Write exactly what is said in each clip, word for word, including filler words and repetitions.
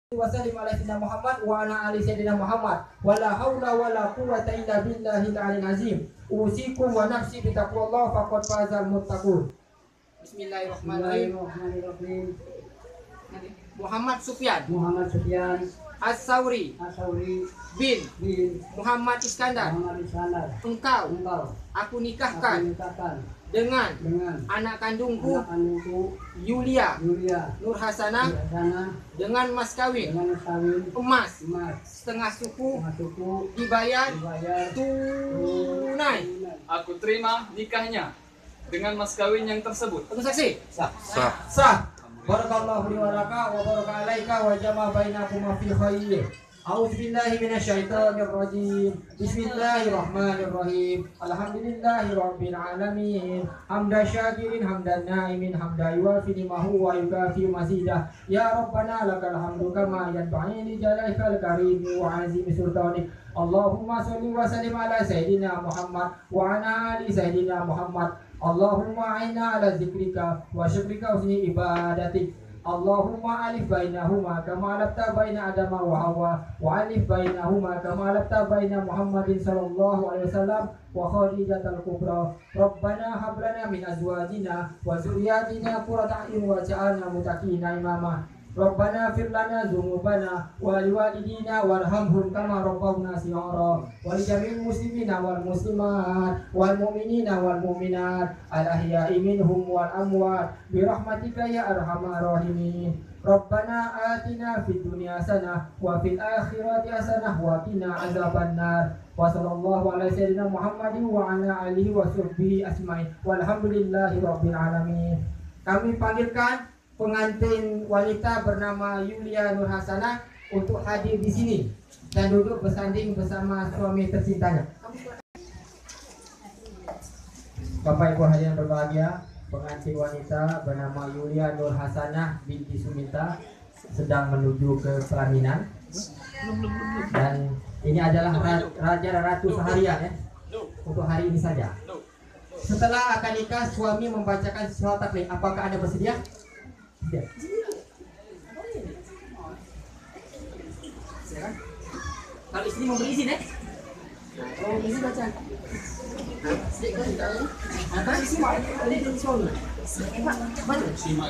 Wasallim ala sayyidina Muhammad wa ala ali sayyidina Muhammad wala haula wala quwwata illa billahil aliyil azim. Usikum wa nafsi bi taqwallah faqad fazal muttaqun. Bismillahirrahmanirrahim. Muhammad Sufyan Muhammad Sufyan As-Sauri As-Sauri bin bin Muhammad Iskandar. Muhammad Iskandar. Engkau Engkau aku nikahkan aku nikahkan dengan dengan anak kandungku anak kandungku Yulia Yulia Nur Hasanah Hasanah dengan mas kawin dengan mas kawin emas emas setengah suku setengah suku dibayar dibayar tunai. Aku terima nikahnya dengan mas kawin yang tersebut. Untuk saksi sah. sah sah. Barakallahu li wa laka wa baraka alaika wa jama bainakum fi khair. A'udzu billahi minasyaitonir rajim. Bismillahirrahmanirrahim. Alhamdulillahi rabbil alamin. Hamdan syakirin hamdan naimin hamdan yuwafi ni'mahu wa yukafi mazidah. Ya Rabbana lakal hamdu kama yanbaghi li jalalika karim wa azimi sultanik. Allahumma shalli wa sallim ala sayyidina Muhammad wa ala ali sayyidina Muhammad. Allahumma a'inna ala zikrika wa syukrika wa husni ibadatik. Allahumma alif bainahuma kama alafta baina Adama wa Hawa wa alif bainahuma kama alafta baina Muhammadin sallallahu alaihi wasallam wa Khadijatul Kubra. Rabbana hab lana min azwajina wa dzurriyyatina qurrata a'yun waj'alna muttaqina imama. Rabbana fir lana dzunubana wa liwalidina warhamhum kama rabbawna shighara wa li jami'il muslimina wal muslimat wal mu'minina wal mu'minat al ahya'i minhum wal amwat bi rahmatika ya arhamar rahimin. Rabbana atina fid dunya hasanah wa fil akhirati hasanah wa qina azabannar. Wa sallallahu ala sayyidina Muhammadin wa ala alihi wa sahbihi asma'in. Walhamdulillahi rabbil alamin. Kami panggilkan pengantin wanita bernama Yulia Nur Hasanah untuk hadir di sini dan duduk bersanding bersama suami tercintanya. Bapak Ibu hadirin berbahagia, pengantin wanita bernama Yulia Nur Hasanah binti Sumita sedang menuju ke pelaminan. Dan ini adalah raja dan ratu seharian ya, untuk hari ini saja. Setelah akad nikah, suami membacakan surat taklid. Apakah Anda bersedia? Ya. Kalau istri mau berizin ya? Kalau berizin baca. Apa isi mau ada di suami? Baca.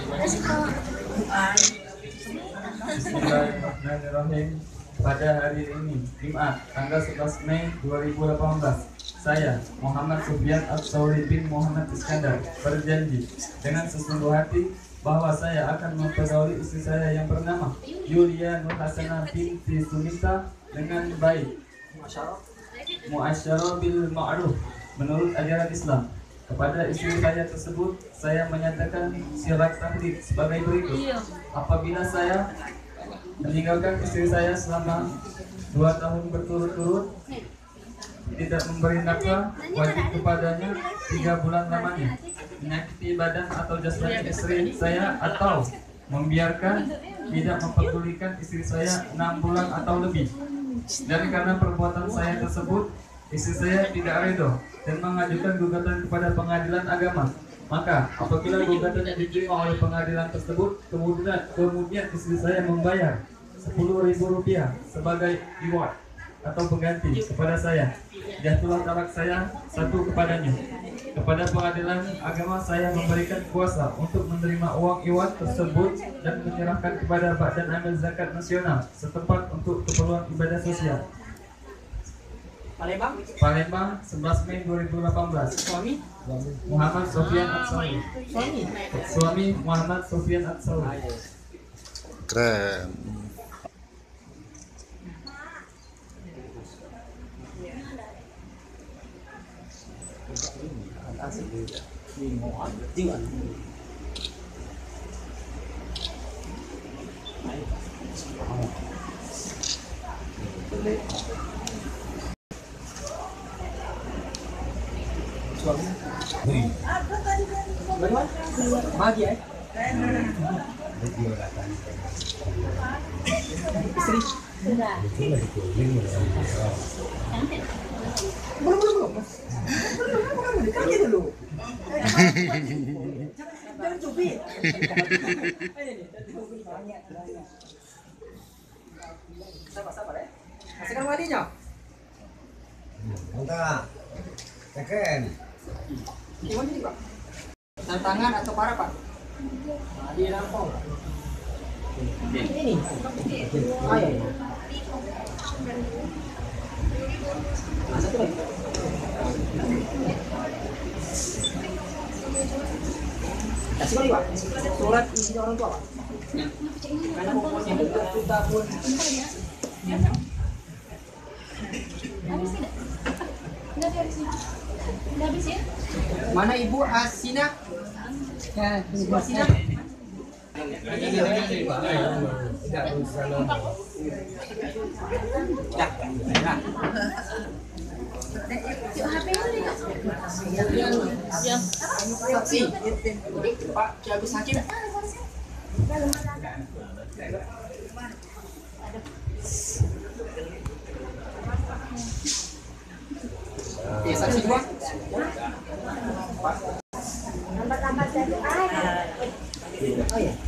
Bismillahirrahmanirrahim. Pada hari ini, Jumat, tanggal sebelas Mei dua ribu delapan belas, saya, Muhammad Sufyan As-Sauri bin Muhammad Iskandar, berjanji dengan sesungguh hati bahwa saya akan mempergauli istri saya yang bernama Yulia Nur Hasanah binti Sumita dengan baik, muasyarah bil ma'ruf, menurut ajaran Islam. Kepada istri saya tersebut, saya menyatakan syarat taklid sebagai berikut. Apabila saya meninggalkan istri saya selama dua tahun berturut-turut, tidak memberi nafkah wajib kepadanya tiga bulan lamanya, menyakiti badan atau jasmani istri saya, atau membiarkan tidak memperdulikan istri saya enam bulan atau lebih. Dan karena perbuatan saya tersebut, istri saya tidak redho dan mengajukan gugatan kepada pengadilan agama. Maka apabila gugatan yang diterima oleh pengadilan tersebut, kemudian kemudian istri saya membayar sepuluh ribu rupiah sebagai reward atau pengganti kepada saya, jatuhlah talak saya satu kepadanya. Kepada pengadilan agama saya memberikan kuasa untuk menerima uang iwat tersebut dan menyerahkan kepada Badan Amil Zakat Nasional setempat untuk keperluan ibadah sosial. Palembang, Palembang, sebelas Mei dua ribu delapan belas. suami Muhammad Sufyan As-Sauri. suami Suami Muhammad Sufyan As-Sauri. Keren. bagaimana? Bahagia ya? Istri? Belum, belum, belum. Kerja dulu. Jangan cubit. kembalinya. Enggak. Teken. Gimana nih Pak? Tantangan atau para Pak? Nah, di rampung. Ini. Ayo. Nah, satu lagi. Kasih kali Pak. Surat isinya orang tua Pak. Karena pokoknya itu kita pun. Habis tidak? Enggak habis ya? Enggak habis ya? Mana Ibu Asina? Ya, Ibu Asina. Yuk H P lu deh. Yang saksi Pak Jabis Hakim. Oke, saksi dua. Lambat-lambat saja. Oh ya.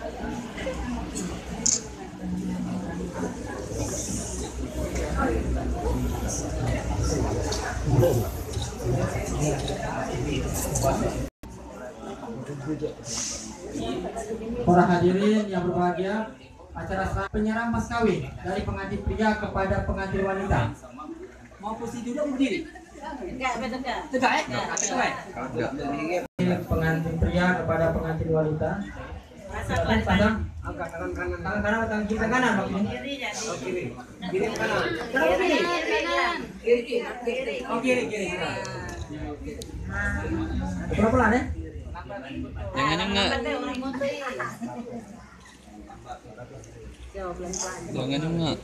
Para hadirin yang berbahagia, acara penyerahan mas kawin dari pengantin pria kepada pengantin wanita. Mau posisi duduk berdiri? Enggak, betul enggak? Tegak ya? Tegak ya? Pengantin pria kepada pengantin wanita. Silakan pasang. Angkat tangan kanan. Tangan kanan atau tangan kiri? Tangan kanan Pak. Kiri jadi. Oh, kiri. Kiri kanan. Tangan kiri. Kanan. Kiri kiri. Oh kiri kiri. Pelan-pelan ya. Jangan enggak. Jangan enggak.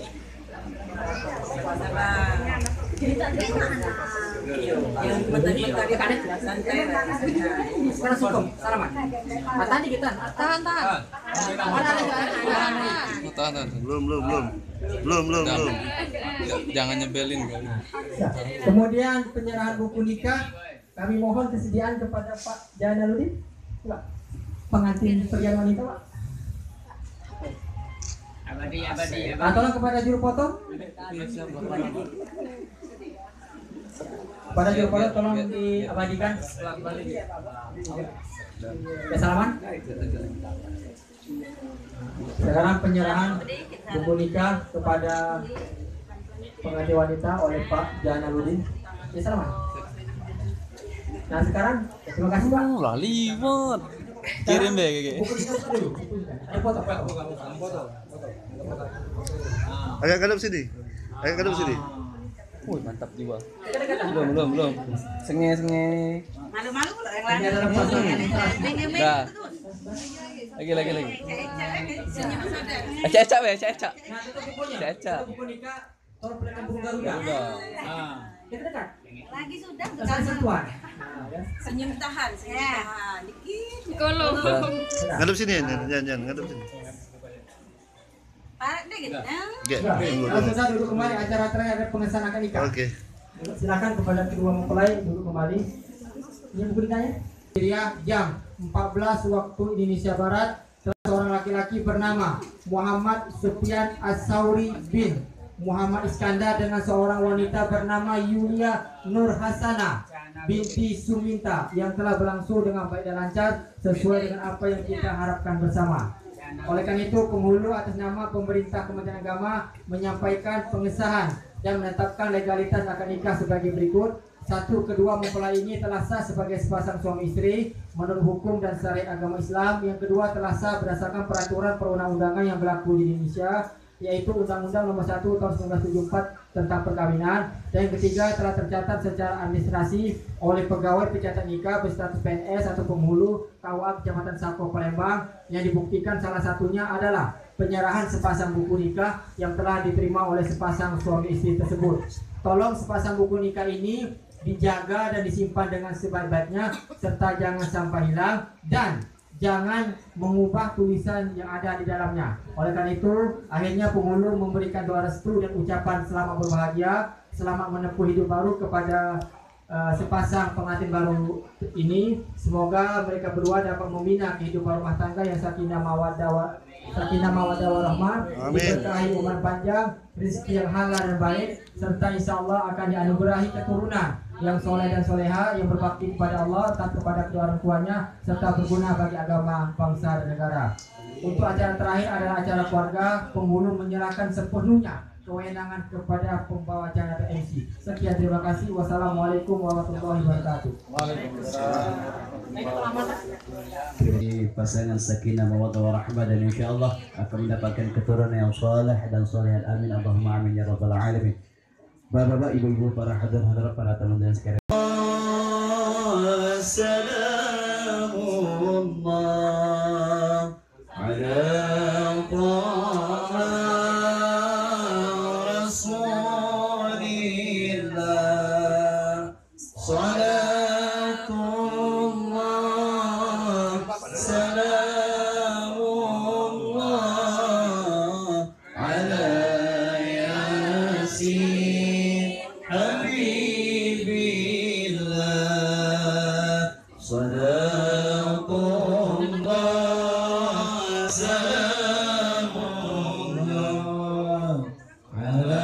Sekarang sukum, salaman. Tahan dikit, tahan. Tahan, tahan. Mana ada tahan? Oh, tahan, tahan. Belum, belum, belum. Belum, belum, Jangan, belum. jangan nyebelin kali. Kemudian penyerahan buku nikah, kami mohon kesediaan kepada Pak Janaluddin, Pak, pengantin pria wanita, Pak. Abadi abadi. Ah, tolong kepada juru potong. Pada juru potong tolong diabadikan. Ya, salaman. Sekarang penyerahan buku nikah kepada pengantin wanita oleh Pak Janaluddin. Ya, salaman. Nah sekarang terima kasih Pak. Oh, lali banget. Kirim deh kayak Buku nikah dulu. Ada foto. Foto. Agak kadap sini. Agak kadap sini. Wih, mantap jiwa. Belum, belum, belum. Senge, senge. Malu-malu loh yang Ini adalah foto lain. Dah. Lagi, lagi, lagi. Senyum saudara. Ecak-ecak weh, ecak-ecak. Nah, itu bukunya. Caca. Itu buku nikah. Tolong perlihatkan buku Garuda. Udah. Kita dekat. Lagi sudah Kesan sentuhan. Nah, ya. senyum tahan, senyum tahan. Dikit. Udah. Ngadep sini ya, jangan, jangan, ngadep sini. Parah deh gitu. Oke, Sudah, dulu, langsung dulu. saja duduk kembali. Acara terakhir ada pengesahan akad nikah. Oke. Silakan kepada kedua mempelai duduk kembali. Ini buku nikahnya. Syria jam empat belas waktu Indonesia Barat. Seorang laki-laki bernama Muhammad Sufyan As-Sauri bin Muhammad Iskandar dengan seorang wanita bernama Yulia Nur Hasanah binti Suminta yang telah berlangsung dengan baik dan lancar sesuai dengan apa yang kita harapkan bersama. Oleh karena itu, penghulu atas nama pemerintah Kementerian Agama menyampaikan pengesahan dan menetapkan legalitas akad nikah sebagai berikut. Satu, kedua mempelai ini telah sah sebagai sepasang suami istri menurut hukum dan syariat agama Islam. Yang kedua, telah sah berdasarkan peraturan perundang-undangan yang berlaku di Indonesia, yaitu Undang-Undang Nomor satu Tahun seribu sembilan ratus tujuh puluh empat tentang perkawinan. Dan yang ketiga, telah tercatat secara administrasi oleh pegawai pencatat nikah berstatus P N S atau penghulu K U A Kecamatan Sako Palembang, yang dibuktikan salah satunya adalah penyerahan sepasang buku nikah yang telah diterima oleh sepasang suami istri tersebut. Tolong sepasang buku nikah ini dijaga dan disimpan dengan sebaik-baiknya serta jangan sampai hilang dan jangan mengubah tulisan yang ada di dalamnya. Oleh karena itu, akhirnya penghulu memberikan doa restu dan ucapan selamat berbahagia, selamat menempuh hidup baru kepada uh, sepasang pengantin baru ini. Semoga mereka berdua dapat membina kehidupan rumah tangga yang sakinah mawaddah wa sakinah mawaddah warahmah, diberkahi umur panjang, rezeki yang halal dan baik, serta insya Allah akan dianugerahi keturunan yang soleh dan soleha, yang berbakti kepada Allah, taat kepada kedua orang tuanya, serta berguna bagi agama, bangsa, dan negara. Untuk acara terakhir adalah acara keluarga. Penghulu menyerahkan sepenuhnya kewenangan kepada pembawa acara atau M C. Sekian, terima kasih. Wassalamualaikum warahmatullahi wabarakatuh. Jadi pasangan sakinah mawaddah warahmah dan insyaallah akan mendapatkan keturunan yang saleh dan solehat. Amin Allahumma amin ya rabbal alamin. Bapak-bapak, ibu-ibu, para hadirin hadirat, para tamu dan sekalian. Salamullah ala Rasulillah. Salatullah salamullah ala yasin habibillah. Salatullah salamullah ala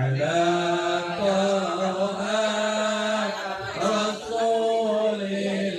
Rasulillah.